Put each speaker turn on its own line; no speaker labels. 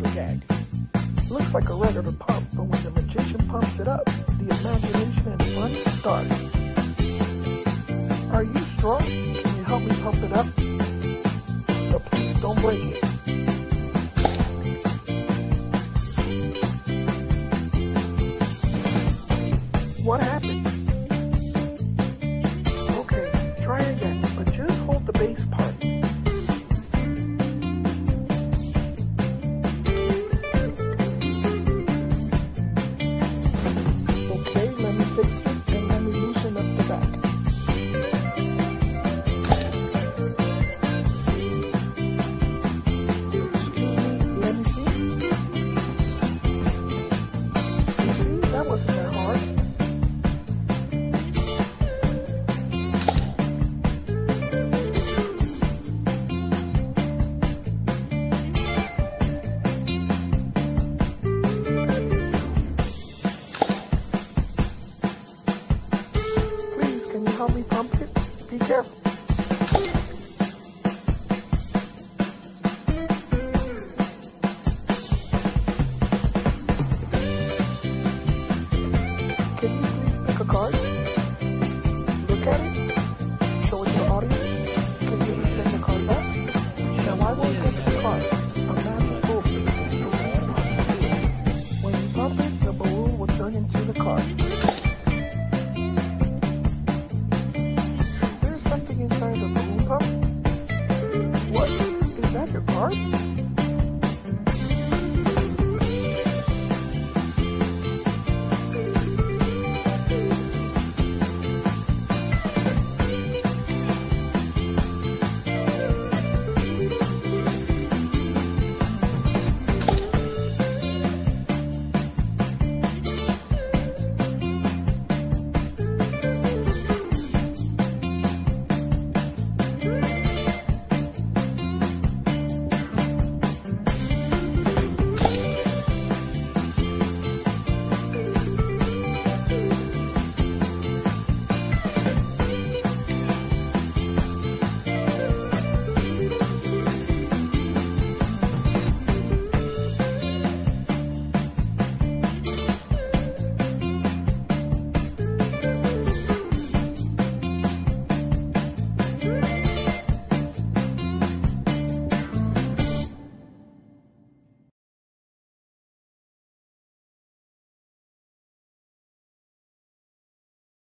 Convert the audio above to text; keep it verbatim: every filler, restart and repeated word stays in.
the gag. Looks like a regular pump, but when the magician pumps it up, the imagination and fun starts. Are you strong? Can you help me pump it up? But please don't break it.